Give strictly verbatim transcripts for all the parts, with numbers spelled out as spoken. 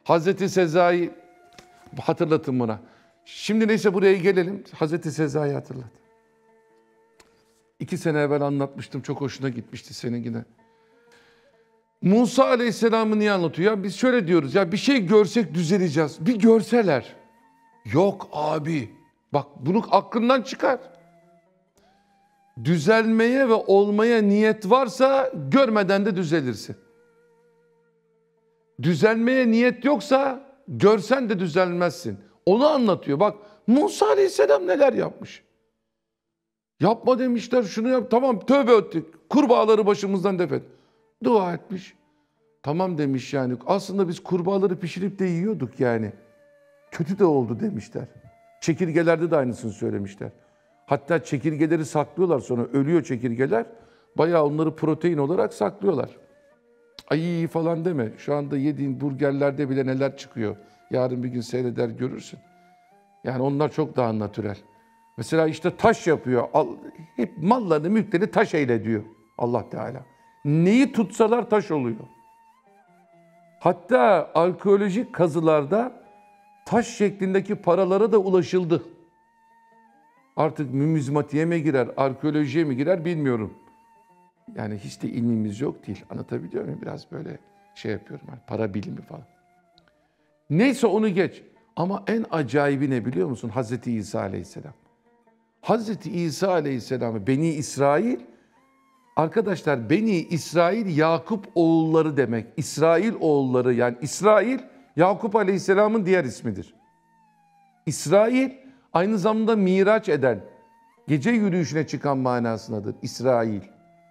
Hazreti Sezai, hatırlatın buna. Şimdi neyse buraya gelelim. Hazreti Sezai hatırlat. İki sene evvel anlatmıştım. Çok hoşuna gitmişti senin yine. Musa Aleyhisselam'ı niye anlatıyor? Ya biz şöyle diyoruz. Ya bir şey görsek düzeleceğiz. Bir görseler. Yok abi. Bak bunu aklından çıkar. Düzelmeye ve olmaya niyet varsa görmeden de düzelirsin. Düzelmeye niyet yoksa görsen de düzelmezsin. Onu anlatıyor. Bak Musa Aleyhisselam neler yapmış. Yapma demişler, şunu yap. Tamam tövbe ettik. Kurbağaları başımızdan def et. Dua etmiş. Tamam demiş yani. Aslında biz kurbağaları pişirip de yiyorduk yani. Kötü de oldu demişler. Çekirgelerde de aynısını söylemişler. Hatta çekirgeleri saklıyorlar, sonra ölüyor çekirgeler. Bayağı onları protein olarak saklıyorlar. Ay falan deme. Şu anda yediğin burgerlerde bile neler çıkıyor. Yarın bir gün seyreder görürsün. Yani onlar çok daha natürel. Mesela işte taş yapıyor. Hep mallarını, mülklerini taş eyle diyor Allah Teala. Neyi tutsalar taş oluyor. Hatta arkeolojik kazılarda taş şeklindeki paralara da ulaşıldı. Artık numizmatiğe mi girer, arkeolojiye mi girer bilmiyorum. Yani hiç de ilmimiz yok değil. Anlatabiliyor muyum? Biraz böyle şey yapıyorum. Yani para bilimi falan. Neyse onu geç. Ama en acayibi ne biliyor musun? Hazreti İsa Aleyhisselam. Hazreti İsa Aleyhisselam'ı Beni İsrail, arkadaşlar Beni İsrail Yakup oğulları demek. İsrail oğulları yani İsrail Yakup Aleyhisselam'ın diğer ismidir. İsrail aynı zamanda miraç eden, gece yürüyüşüne çıkan manasındadır İsrail.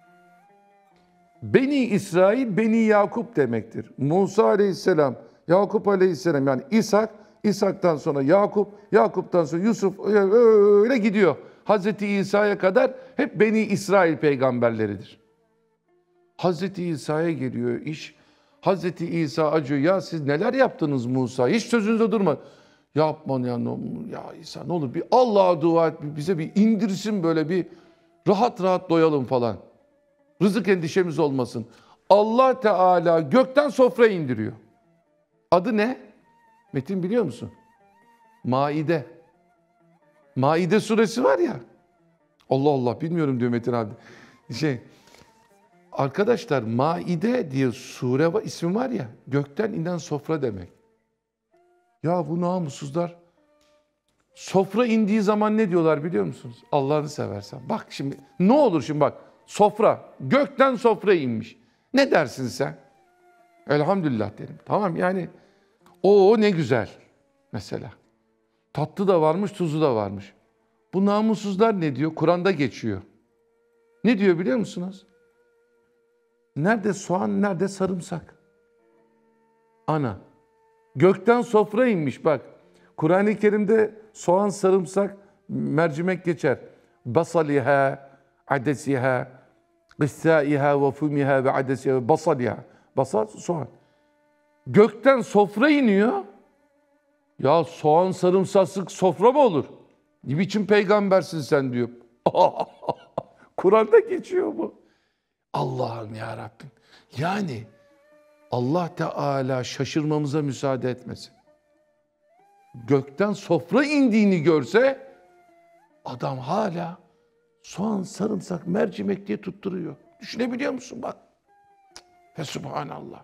Beni İsrail, Beni Yakup demektir. Musa Aleyhisselam, Yakup Aleyhisselam yani İshak, İshak'tan sonra Yakup, Yakup'tan sonra Yusuf öyle gidiyor. Hazreti İsa'ya kadar hep Beni İsrail peygamberleridir. Hazreti İsa'ya geliyor iş. Hazreti İsa acıyor. Ya siz neler yaptınız Musa? Hiç sözünüzde durma. Yapma ya, ya İsa ne olur bir Allah'a dua et, bize bir indirsin böyle bir rahat rahat doyalım falan. Rızık endişemiz olmasın. Allah Teala gökten sofra indiriyor. Adı ne? Metin biliyor musun? Maide. Maide suresi var ya. Allah Allah bilmiyorum diyor Metin abi. Şey, arkadaşlar Maide diye sure var, ismi var ya. Gökten inen sofra demek. Ya bu namussuzlar. Sofra indiği zaman ne diyorlar biliyor musunuz? Allah'ını seversen. Bak şimdi ne olur şimdi bak. Sofra. Gökten sofra inmiş. Ne dersin sen? Elhamdülillah derim. Tamam yani o ne güzel mesela. Tatlı da varmış, tuzu da varmış. Bu namussuzlar ne diyor? Kur'an'da geçiyor. Ne diyor biliyor musunuz? Nerede soğan, nerede sarımsak? Ana. Gökten sofra inmiş bak. Kur'an-ı Kerim'de soğan, sarımsak, mercimek geçer. Basaliha, adesiha, qissaiha ve fumiha ve adesiha, basaliha. Basal soğan. Gökten sofra iniyor. Ya soğan sarımsaksız sofra mı olur? Ne biçim peygambersin sen diyor. Kur'an'da geçiyor bu. Allah'ım ya Rabbim. Yani Allah Teala şaşırmamıza müsaade etmesin. Gökten sofra indiğini görse adam hala soğan, sarımsak, mercimek diye tutturuyor. Düşünebiliyor musun bak? Ve subhanallah.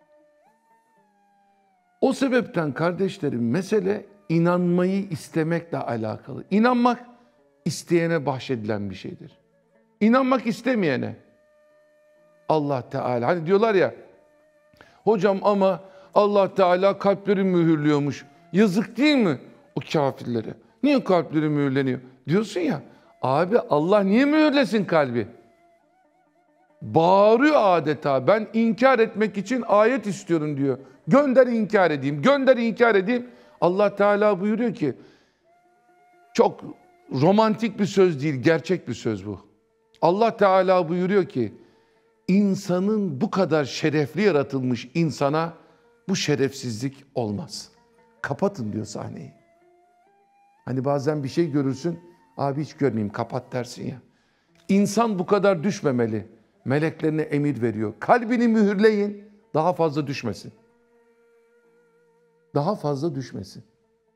O sebepten kardeşlerim mesele inanmayı istemekle alakalı. İnanmak isteyene bahşedilen bir şeydir. İnanmak istemeyene Allah Teala, hani diyorlar ya hocam ama Allah Teala kalpleri mühürlüyormuş. Yazık değil mi o kafirlere? Niye kalpleri mühürleniyor? Diyorsun ya abi Allah niye mühürlesin kalbi? Bağırıyor adeta. Ben inkar etmek için ayet istiyorum diyor. Gönder inkar edeyim, gönder inkar edeyim. Allah Teala buyuruyor ki, çok romantik bir söz değil, gerçek bir söz bu. Allah Teala buyuruyor ki, insanın bu kadar şerefli yaratılmış insana bu şerefsizlik olmaz. Kapatın diyor sahneyi. Hani bazen bir şey görürsün, abi hiç görmeyeyim, kapat dersin ya. İnsan bu kadar düşmemeli. Meleklerine emir veriyor. Kalbini mühürleyin, daha fazla düşmesin. daha fazla düşmesin.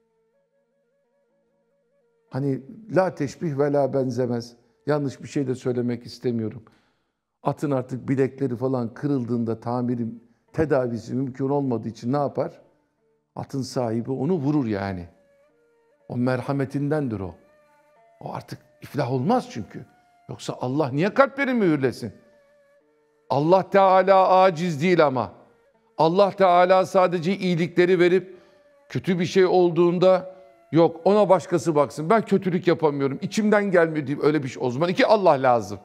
Hani la teşbih ve la benzemez. Yanlış bir şey de söylemek istemiyorum. Atın artık bilekleri falan kırıldığında tamiri, tedavisi mümkün olmadığı için ne yapar? Atın sahibi onu vurur yani. O merhametindendir o. O artık iflah olmaz çünkü. Yoksa Allah niye kalpleri mühürlesin? Allah Teala aciz değil ama. Allah Teala sadece iyilikleri verip kötü bir şey olduğunda yok ona başkası baksın. Ben kötülük yapamıyorum. İçimden gelmiyor deyip öyle bir şey. O zaman iki Allah lazım.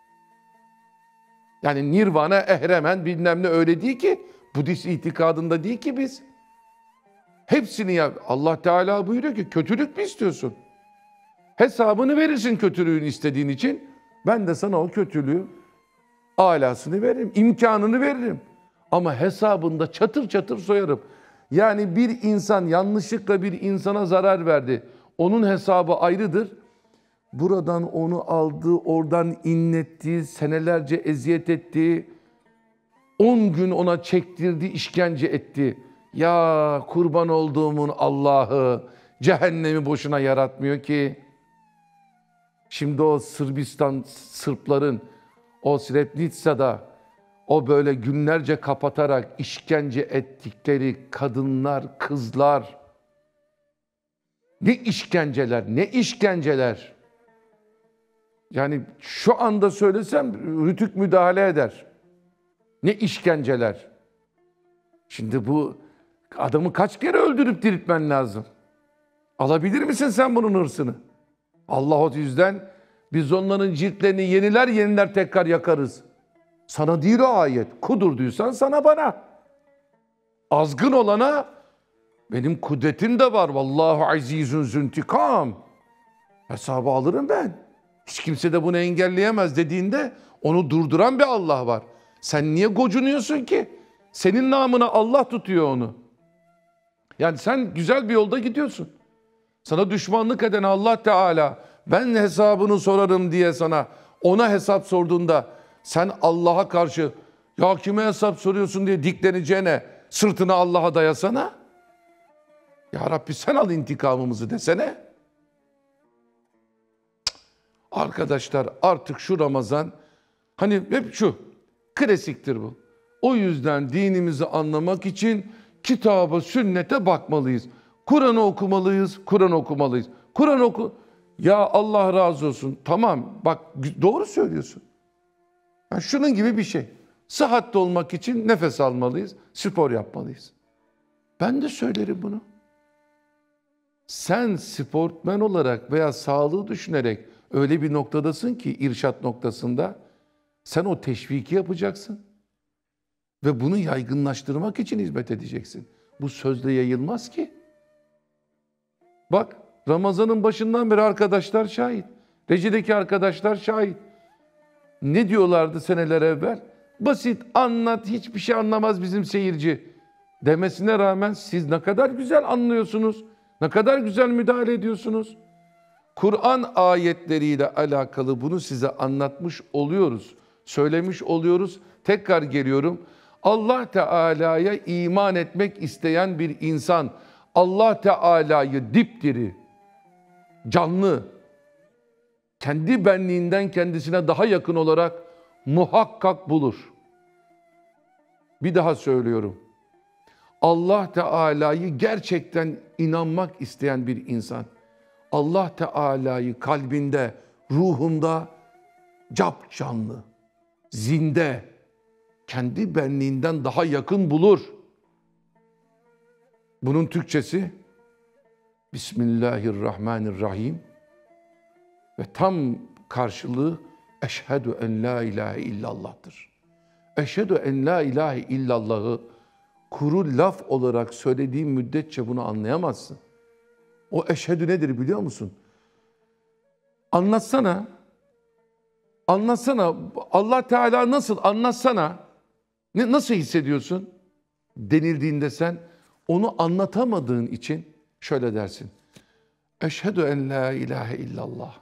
Yani nirvana, ehremen bilmem ne öyle değil ki. Budist itikadında değil ki biz. Hepsini yap. Allah Teala buyuruyor ki kötülük mü istiyorsun? Hesabını verirsin kötülüğün istediğin için. Ben de sana o kötülüğü alasını veririm. İmkanını veririm. Ama hesabında çatır çatır soyarım. Yani bir insan yanlışlıkla bir insana zarar verdi. Onun hesabı ayrıdır. Buradan onu aldı, oradan inletti, senelerce eziyet etti. On gün ona çektirdi, işkence etti. Ya kurban olduğumun Allah'ı cehennemi boşuna yaratmıyor ki. Şimdi o Sırbistan Sırpların o Srebrenica'da o böyle günlerce kapatarak işkence ettikleri kadınlar, kızlar. Ne işkenceler, ne işkenceler. Yani şu anda söylesem Rütük müdahale eder. Ne işkenceler. Şimdi bu adamı kaç kere öldürüp diriltmen lazım? Alabilir misin sen bunun hırsını? Allah o yüzden biz onların ciltlerini yeniler yeniler tekrar yakarız. Sana değil o ayet. Kudurduysan sana bana. Azgın olana benim kudretim de var. Vallahu azizun züntikam. Hesabı alırım ben. Hiç kimse de bunu engelleyemez dediğinde onu durduran bir Allah var. Sen niye gocunuyorsun ki? Senin namına Allah tutuyor onu. Yani sen güzel bir yolda gidiyorsun. Sana düşmanlık eden Allah Teala ben hesabını sorarım diye sana ona hesap sorduğunda sen Allah'a karşı ya kime hesap soruyorsun diye dikleneceğine sırtını Allah'a dayasana. Ya Rabbi sen al intikamımızı desene. Arkadaşlar artık şu Ramazan hani hep şu klasiktir bu. O yüzden dinimizi anlamak için kitaba, sünnete bakmalıyız. Kur'an'ı okumalıyız, Kur'an okumalıyız. Kur'an oku. Ya Allah razı olsun. Tamam bak doğru söylüyorsun. Yani şunun gibi bir şey. Sıhhatli olmak için nefes almalıyız, spor yapmalıyız. Ben de söylerim bunu. Sen sportmen olarak veya sağlığı düşünerek öyle bir noktadasın ki irşat noktasında sen o teşviki yapacaksın. Ve bunu yaygınlaştırmak için hizmet edeceksin. Bu sözle yayılmaz ki. Bak Ramazan'ın başından beri arkadaşlar şahit. Rejideki arkadaşlar şahit. Ne diyorlardı seneler evvel? Basit anlat, hiçbir şey anlamaz bizim seyirci demesine rağmen siz ne kadar güzel anlıyorsunuz. Ne kadar güzel müdahale ediyorsunuz. Kur'an ayetleriyle alakalı bunu size anlatmış oluyoruz. Söylemiş oluyoruz. Tekrar geliyorum. Allah Teala'ya iman etmek isteyen bir insan Allah Teala'yı dipdiri, canlı, kendi benliğinden kendisine daha yakın olarak muhakkak bulur. Bir daha söylüyorum. Allah Teala'yı gerçekten inanmak isteyen bir insan, Allah Teala'yı kalbinde, ruhunda cap canlı, zinde, kendi benliğinden daha yakın bulur. Bunun Türkçesi Bismillahirrahmanirrahim ve tam karşılığı Eşhedü en la ilahe illallah'tır. Eşhedü en la ilahe illallah'ı kuru laf olarak söylediğin müddetçe bunu anlayamazsın. O eşhedü nedir biliyor musun? Anlatsana. Anlatsana. Allah Teala nasıl? Anlatsana. Ne, nasıl hissediyorsun? Denildiğinde sen onu anlatamadığın için şöyle dersin. Eşhedü en la ilahe illallah.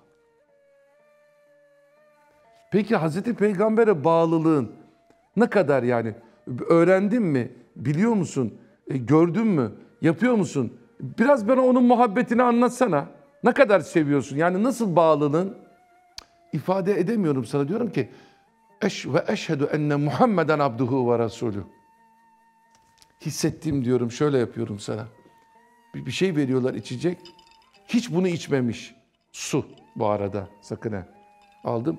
Peki Hazreti Peygamber'e bağlılığın ne kadar yani? Öğrendin mi? Biliyor musun? E, gördün mü? Yapıyor musun? Biraz bana onun muhabbetini anlatsana. Ne kadar seviyorsun? Yani nasıl bağlılığın? İfade edemiyorum sana. Diyorum ki eş ve eşhedü enne Muhammeden abduhu ve rasulü. Hissettiğim diyorum, şöyle yapıyorum sana. Bir, bir şey veriyorlar içecek. Hiç bunu içmemiş. Su bu arada, sakın ha. Aldım.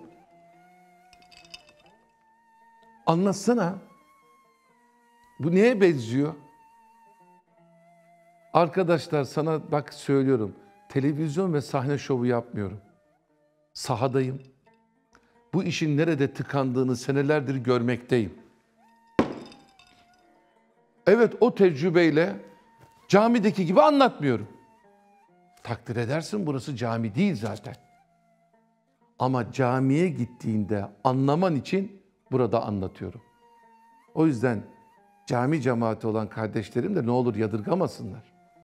Anlatsana. Bu neye benziyor? Arkadaşlar sana bak söylüyorum. Televizyon ve sahne şovu yapmıyorum. Sahadayım. Bu işin nerede tıkandığını senelerdir görmekteyim. Evet, o tecrübeyle camideki gibi anlatmıyorum. Takdir edersin, burası cami değil zaten. Ama camiye gittiğinde anlaman için burada anlatıyorum. O yüzden cami cemaati olan kardeşlerim de ne olur yadırgamasınlar.